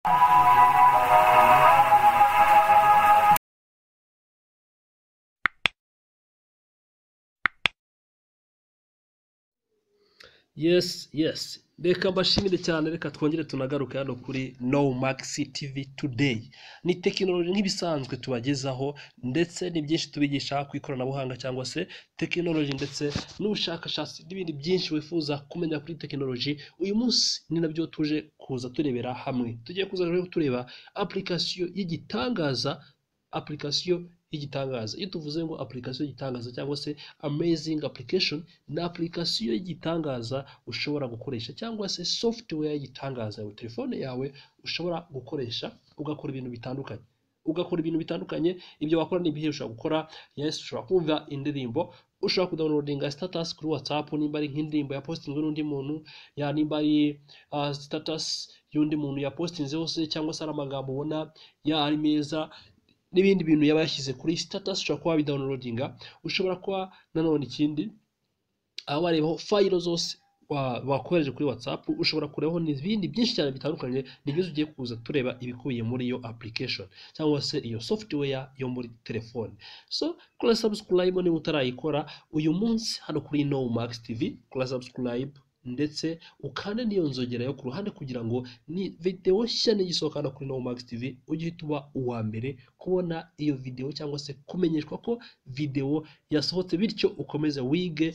Yes. Reka mbashimire cyane, reka twongere tunagaruka hano kuri No Max TV today. Ni tekinoloji nk'ibisanzwe tubagezaho, ndetse ni byinshi tubigisha ku ikoranabuhanga cyangwa se tekinoloji, ndetse n'ubushakashatsi n'ibindi byinshi wifuza kumenya kuri tekinoloji. Uyu munsi ni nabyo tuje kuza turebera hamwe. Tugiye kuza rero tureba application y'igitangaza, iyo tuvuze ngo application y'igitangaza cyangwa se amazing application, ni application y'igitangaza ushobora gukoresha, cyangwa se software y'igitangaza ya telefone yawe ushobora gukoresha ugakora ibintu bitandukanye. Ibyo wakora ni ibihe ushobora gukora? Yes, ushobora kumva indirimbo, ushobora kudownloadinga status kuri WhatsApp nimba ari nk'indirimbo yapostingwe n'undi muntu, ya nimba ari status y'undi muntu yapostinze hose, cyangwa se ari amagambo ubona ya ari meza n'ibindi bintu yaba yashyize kuri status, ushobora kuba bidownloadinga. Ushobora kuba nanone ikindi aho warebaho file zose wakohereje kuri WhatsApp, ushobora kurebaho n'ibindi byinshi cyane bitandukanye. Nibyo tugiye kuza tureba ibikubiye muri iyo application cyangwa se iyo software yo muri telefone. So kora subscribe niba utarayikora uyu munsi hano kuri No Max TV, kora subscribe ndetse ukande niyo nzogera yo ku ruhande kugira ngo ni video nshya nigisohoka hano kuri No Max TV ujye tuba uwa mbere kubona iyo video, cyangwa se kumenyeshwa ko video yasohotse, bityo ukomeze wige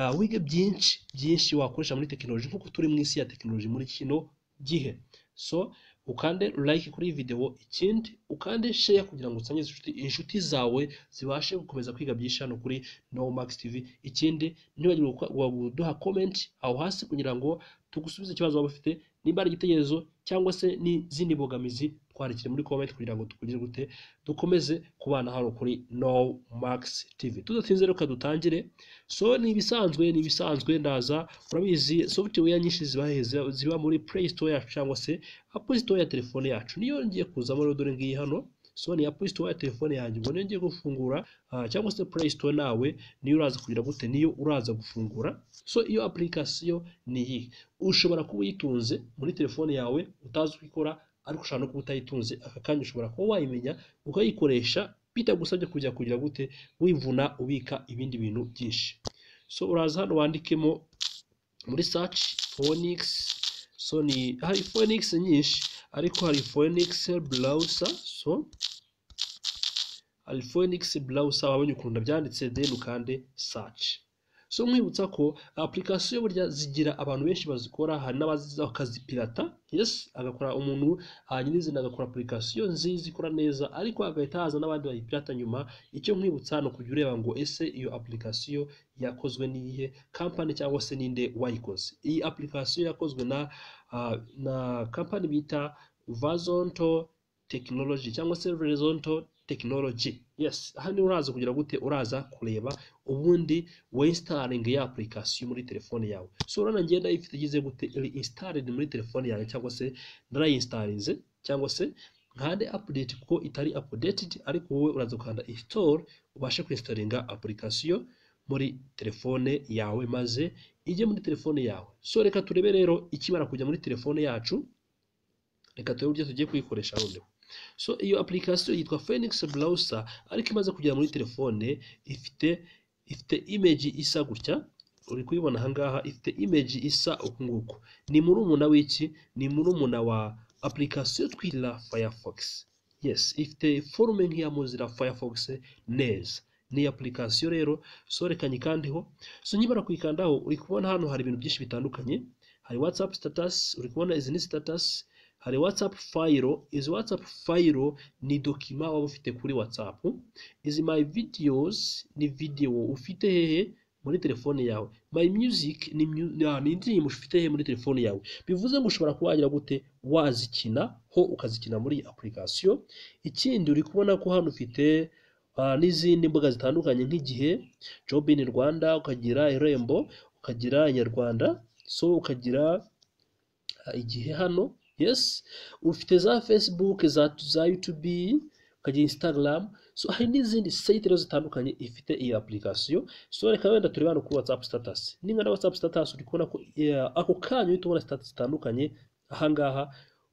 byinshi wakoresha muri tekinoloji, nkuko turi mu isi ya tekinoloji muri kino gihe. So ukande like kuri video, ikindi ukande share kugira ngo usangize inshuti zawe zibashe gukomeza kwiga byinshi hano kuri No Max TV. Ikindi ntibagire kuduha comment aho hasi kugira ngo tugusubize ikibazo waba ufite, nimba ari igitekerezo cyangwa se n'izindi mbogamizi, twandikire muri comment kugira ngo tukugire gute dukomeze kubana hano kuri No Max TV. Tudatinze reka dutangire. So ni ibisanzwe ndaza, urabizi software nyinshi ziba muri Play Store yacu cyangwa se Apple Store ya telefone yacu. Niyo ngiye kuzamo rero, dore ngiyi hano. So ni Apple Store ya telefone yanjye, ngo ngiye gufungura cyangwa se Play Store nawe niyo uraza kugira gute, niyo uraza gufungura. So iyo application ni iyi, ushobora kuba uyitunze muri telefone yawe utazi uko ikora, ariko ushobora no kuba utayitunze aka kanya ushobora kuba wayimenya ukayikoresha bitagusabye kujya kugira gute wivuna ubika ibindi bintu byinshi. So uraza hano wandikemo muri search Phoenix. So ni hari Phoenix nyinshi, ariko hari Phoenix browser. So hari Phoenix browser, wabonye ukuntu byanditse, then ukande search. So mwibutsa ko application burya zigira abantu benshi bazikora, hari n'abaziza bakazipirata. Yes, agakora umuntu hanyiriza agakora application nziza ikora neza, ariko agahita haza n'abandi bayipirata nyuma. Icyo mwibutsa hano kujya ureba ngo ese iyo application yakozwe n'iyihe company cyangwa se ninde wayikoze. Iyi application yakozwe na company bita Horizontal Technology cyangwa se Horizontal Technology. Yes, hano uraza kugira gute, uraza kureba ubundi installing ya application muri telefone yawe. So urana ngenda ifite igize gute installed muri telefone yawe, cyangwa se narayinstallinze, cyangwa se nkande update kuko itari updated, ariko wowe uraza kanda install ubashe kwinstallinga application muri telefone yawe maze ije muri telefone yawe. So reka turebe rero ikimara kujya muri telefone yacu, reka turebe uburyo tugiye kuyikoresha noneho. So iyo application yitwa Phoenix browser, ariko imaze kugera muri telefone ifite image isa gutya, uri kuyibona ahangaha, ifite image isa uku nguku. Ni murumuna w'iki? Ni murumuna wa application twita Firefox. Yes, ifite forume nk'iya Mozilla Firefox neza. Ni application rero. So reka nyikandeho. So nyibara kuyikandaho, uri kubona hano hari ibintu byinshi bitandukanye. Hari WhatsApp status, uri kubona izi ni status. Hari WhatsApp file. Izi WhatsApp file ni document waba ufite kuri WhatsApp. Izi my videos ni video ufite hehe muri telefone yawe. My music ni indirimbo ufite hehe muri telefone yawe. Bivuze ngo ushobora kuba wagira gute wazikina ho ukazikina muri application. Ikindi uri kubona ko hano ufite n'izindi mbuga zitandukanye nk'igihe, Job in Rwanda, ukagira Irembo, ukagira Inyarwanda. So ukagira igihe hano. Yes, ufite za Facebook, za YouTube, ukagira Instagram. So hari n'izindi site zitandukanye ifite iyi application. So reka wenda tureba no kuri WhatsApp status. Ninga na WhatsApp status uri kubona ko ako kanya uhita ubona status zitandukanye ahangaha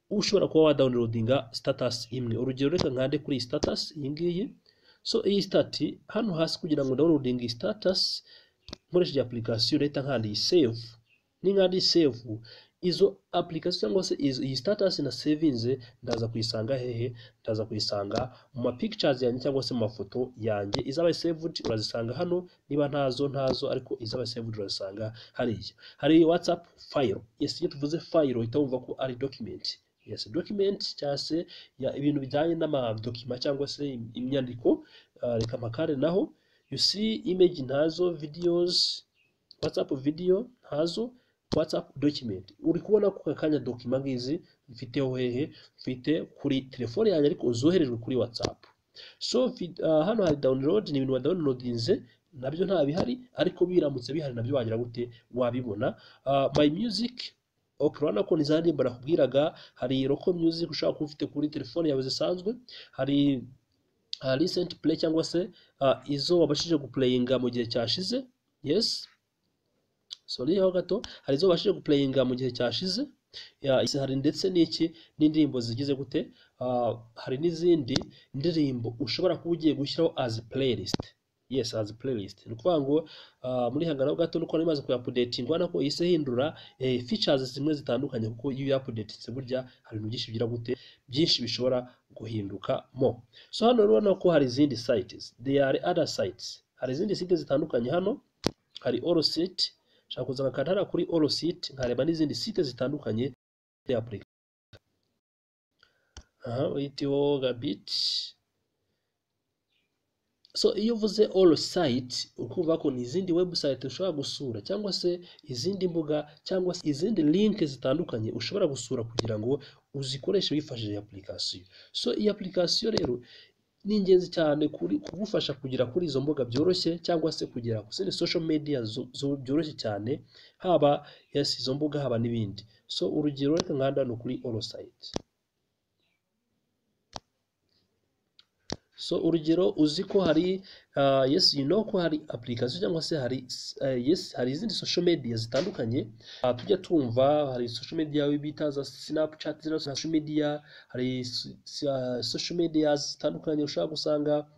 ushobora kuba wa downloadinga status imwe. Urugero reka nkande kuri status iyi ngiyi. So iyi stati hano hasi kugira ngo downloading status nkoresheje application leta nkandi save. Ninkandi save izo application cyangwa se iyi status na savinze ndaza kuyisanga hehe? Ndaza kuyisanga mu ma pictures yanjye cyangwa se mu mafoto yanjye. Izabaye saved urazisanga hano, niba ntazo ariko izabaye saved urazisanga hariya. Hari WhatsApp file. Yes, iyo tuvuze file uhita wumva ko ari document. Yes, document cyangwa se ibintu bijyanye n'ama document cyangwa se imyandiko. Reka makare naho you see image ntazo, videos, WhatsApp video ntazo, WhatsApp document. Uri kubona ko kakanya document ngizi mfiteho hehe? Mfite kuri telefone yanjye ariko uzoherejwe kuri WhatsApp. So hano hari download, ni ibintu wa downloadinze nabyo nta bihari, ariko biramutse bihari nabyo wagira gute? Wabibona. My music urabona ko nizandi barakubwiraga, hari local music ushaka kuba ufite kuri telefone yawe zisanzwe, hari recent play cyangwa se izo wabashije guplayinga mu gihe cyashize. Yes, sorry ho gato, hari izo wabashije guplayinga mu gihe cyashize. Hari ndetse n'iki n'indirimbo zigize gute, hari n'izindi ndirimbo ushobora kuba ugiye gushyiraho as playlist. Yes, as playlist. Nukuvuga ngo muri hangana gato nuko nimaze ku update ngwana ko ise hindura features zimwe zitandukanye, kuko iyo update burya hari ibintu byinshi bigira gute, byinshi bishobora guhinduka mo. So hano urabona ko hari izindi sites, there are other sites, hari izindi sites zitandukanye. Hano hari all site, shaka kuza ngakanda kuri all site nkareba n'izindi sites zitandukanye application. Witiho gabit. So iyo uvuze all site ukuvuga ko ni izindi website ushobora gusura, cyangwa se izindi mbuga, cyangwa se izindi link zitandukanye ushobora gusura kugira ngo uzikoreshe wifashishije application. So iyi application rero ni ingenzi cyane kugufasha kugira kuri izo mbuga byoroshye, cyangwa se kugira ku zindi social media zo byoroshye cyane, haba yes izo mbuga haba n'ibindi. So urugero reka nkanda no kuri all site. So urugero uzi ko hari yes you know ko hari application cyangwa se hari yes hari izindi social media zitandukanye tujya tumva. Hari social media bita za Snapchat, zino social media, hari social media zitandukanye ushaka gusanga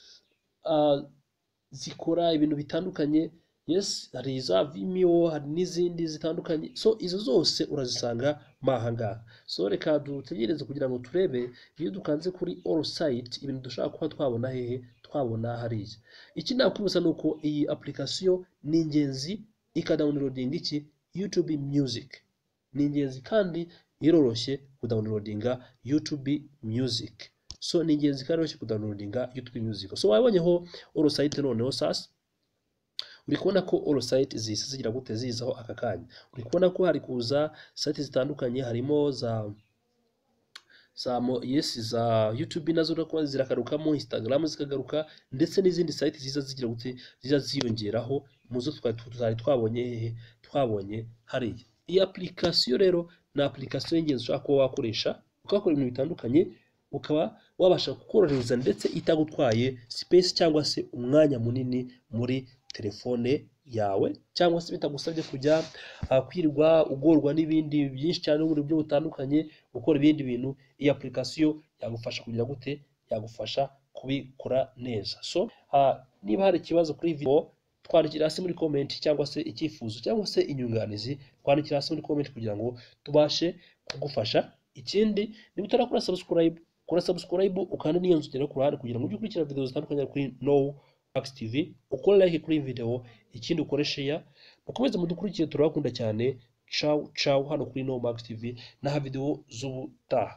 zikora ibintu bitandukanye. Yes, hari za Vimeo, hari n'izindi zitandukanye. So izo zose urazisanga mahanga. So reka dutegereze kugira ngo turebe, iyo dukanze kuri all site ibintu dushaka kuba twabona hehe? Twabona hariya. Iki nakwibutsa nuko iyi application ni ingenzi, ikadownloading iki YouTube Music. Ni ingenzi kandi iroroshye kudownloadinga YouTube Music. So ni ingenzi kandi iroroshye kudownloadinga YouTube Music. So wabonyeho all site noneho sasa uri kubona ko all site zise zigira gute zizaho aka kanya. Uri kubona ko hari kuza site zitandukanye, harimo za yes za YouTube nazo urakora zirakarukamo, Instagram zikagaruka, ndetse n'izindi site ziza zigira gute ziza ziyongeraho muzo twari twabonye hariya. Iyi application rero na application y'ingenzi ushaka kuba wakoresha ukakora ibintu bitandukanye, ukaba wabasha gukorohereza ndetse itagutwaye space cyangwa se umwanya munini muri telefone yawe, cyangwa se bitagusabye kujya kwirwa ugorwa n'ibindi byinshi cyane mu buryo butandukanye gukora ibindi bintu. Iyi application yagufasha kugira gute, yagufasha kubikora neza. So niba hari ikibazo kuri video twandikira hasi muri comment, cyangwa se icyifuzo cyangwa se inyunganizi twandikira hasi muri comment kugira ngo tubashe kugufasha. Ikindi niba utarakora subscribe, kora subscribe ukanda n'iyo nzogera ku ruhande kugira ngo ujye ukurikira video zitandukanye kuri Max TV. Ukora like kuri video, ikindi ukore share. Mukomeze mudukurikiye, turabakunda cyane. Ciao hano kuri Max TV na video z'ubutaha.